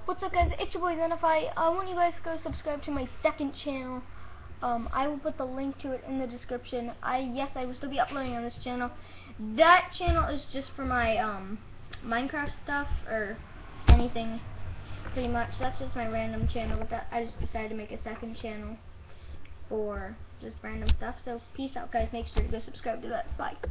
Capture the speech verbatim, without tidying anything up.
What's up, guys? It's your boy Zenify. I want you guys to go subscribe to my second channel. Um, I will put the link to it in the description. I yes, I will still be uploading on this channel. That channel is just for my um Minecraft stuff or anything, pretty much. That's just my random channel. But that I just decided to make a second channel for just random stuff. So peace out, guys. Make sure to go subscribe to that. Bye.